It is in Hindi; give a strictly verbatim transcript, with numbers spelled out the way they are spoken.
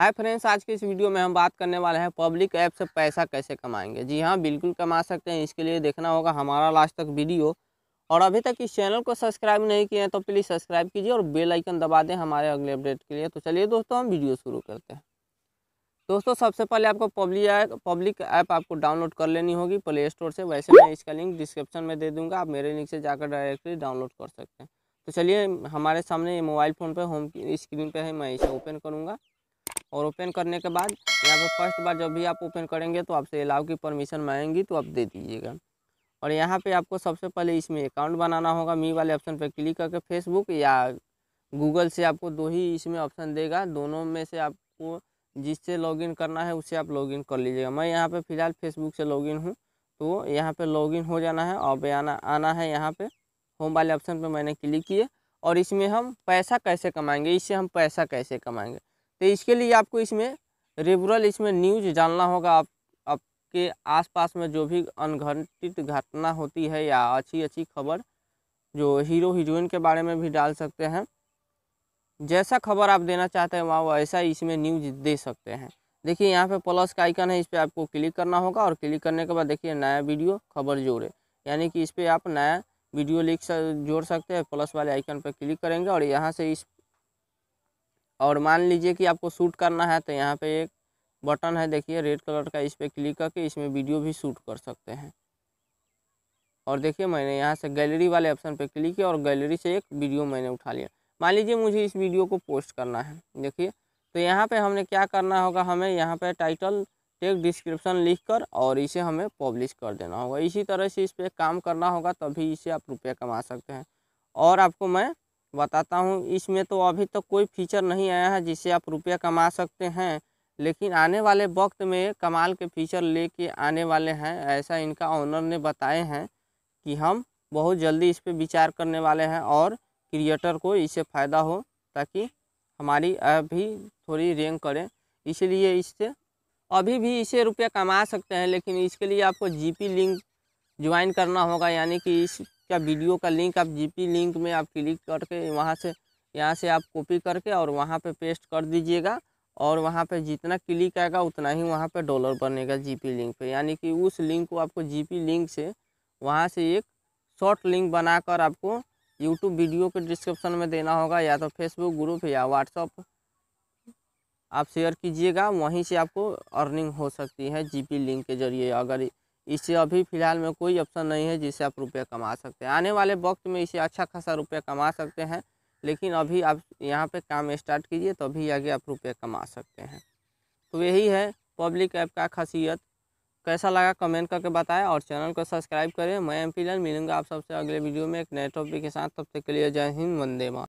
हाय फ्रेंड्स, आज की इस वीडियो में हम बात करने वाले हैं पब्लिक ऐप से पैसा कैसे कमाएंगे। जी हाँ, बिल्कुल कमा सकते हैं। इसके लिए देखना होगा हमारा लास्ट तक वीडियो। और अभी तक इस चैनल को सब्सक्राइब नहीं किए हैं तो प्लीज़ सब्सक्राइब कीजिए और बेल आइकन दबा दें हमारे अगले अपडेट के लिए। तो चलिए दोस्तों, हम वीडियो शुरू करते हैं। दोस्तों, सबसे पहले आपको पब्लिक ऐप पब्लिक ऐप आपको डाउनलोड कर लेनी होगी प्ले स्टोर से। वैसे मैं इसका लिंक डिस्क्रिप्शन में दे दूँगा, आप मेरे लिंक से जाकर डायरेक्टली डाउनलोड कर सकते हैं। तो चलिए, हमारे सामने ये मोबाइल फ़ोन पर होम स्क्रीन पर है, मैं इसे ओपन करूँगा। और ओपन करने के बाद यहाँ पे फर्स्ट बार जब भी आप ओपन करेंगे तो आपसे अलाउ की परमिशन मांगेंगी, तो आप दे दीजिएगा। और यहाँ पे आपको सबसे पहले इसमें अकाउंट बनाना होगा। मी वाले ऑप्शन पे क्लिक करके फेसबुक या गूगल से आपको दो ही इसमें ऑप्शन देगा, दोनों में से आपको जिससे लॉगिन करना है उससे आप लॉगिन कर लीजिएगा। मैं यहाँ पे फ़िलहाल फेसबुक से लॉगिन हूँ, तो यहाँ पे लॉगिन हो जाना है और आना आना है यहाँ पे होम वाले ऑप्शन पे मैंने क्लिक किए। और इसमें हम पैसा कैसे कमाएंगे, इससे हम पैसा कैसे कमाएंगे, तो इसके लिए आपको इसमें रेगुलर इसमें न्यूज़ जानना होगा। आप आपके आसपास में जो भी अनघटित घटना होती है या अच्छी अच्छी खबर जो हीरो हीरोइन के बारे में भी डाल सकते हैं, जैसा खबर आप देना चाहते हैं वहाँ वैसा इसमें न्यूज़ दे सकते हैं। देखिए यहाँ पे प्लस का आइकन है, इस पर आपको क्लिक करना होगा और क्लिक करने के बाद देखिए नया वीडियो खबर जोड़े, यानी कि इस पर आप नया वीडियो लिख जोड़ सकते हैं। प्लस वाले आइकन पर क्लिक करेंगे और यहाँ से इस और मान लीजिए कि आपको शूट करना है तो यहाँ पे एक बटन है, देखिए रेड कलर का, इस पर क्लिक करके इसमें वीडियो भी शूट कर सकते हैं। और देखिए मैंने यहाँ से गैलरी वाले ऑप्शन पे क्लिक किया और गैलरी से एक वीडियो मैंने उठा लिया। मान लीजिए मुझे इस वीडियो को पोस्ट करना है, देखिए तो यहाँ पे हमने क्या करना होगा, हमें यहाँ पे टाइटल टेक डिस्क्रिप्शन लिख कर और इसे हमें पब्लिश कर देना होगा। इसी तरह से इस पर काम करना होगा, तभी इसे आप रुपये कमा सकते हैं। और आपको मैं बताता हूँ, इसमें तो अभी तक तो कोई फीचर नहीं आया है जिससे आप रुपया कमा सकते हैं, लेकिन आने वाले वक्त में कमाल के फीचर लेके आने वाले हैं, ऐसा इनका ओनर ने बताए हैं कि हम बहुत जल्दी इस पे विचार करने वाले हैं और क्रिएटर को इससे फ़ायदा हो, ताकि हमारी ऐप भी थोड़ी रैंक करे। इसलिए इससे अभी भी इसे रुपया कमा सकते हैं, लेकिन इसके लिए आपको जीपी लिंक ज्वाइन करना होगा, यानी कि इस क्या वीडियो का लिंक आप जीपी लिंक में आप क्लिक करके वहाँ से यहाँ से आप कॉपी करके और वहाँ पे पेस्ट कर दीजिएगा। और वहाँ पे जितना क्लिक आएगा उतना ही वहाँ पे डॉलर बनेगा जीपी लिंक पे, यानी कि उस लिंक को आपको जीपी लिंक से वहाँ से एक शॉर्ट लिंक बनाकर आपको यूट्यूब वीडियो के डिस्क्रिप्शन में देना होगा, या तो फेसबुक ग्रुप या व्हाट्सअप आप शेयर कीजिएगा, वहीं से आपको अर्निंग हो सकती है जीपी लिंक के जरिए। अगर इससे अभी फ़िलहाल में कोई ऑप्शन नहीं है जिससे आप रुपये कमा सकते हैं, आने वाले वक्त में इसे अच्छा खासा रुपया कमा सकते हैं, लेकिन अभी आप यहाँ पे काम स्टार्ट कीजिए तभी आगे आप रुपये कमा सकते हैं। तो यही है पब्लिक ऐप का खासियत। कैसा लगा कमेंट करके बताएं और चैनल को सब्सक्राइब करें। मैं एम पी लाल मिलूंगा आप सबसे अगले वीडियो में एक नए टॉपिक के साथ। तब तक के लिए जय हिंद, वंदे मातरम।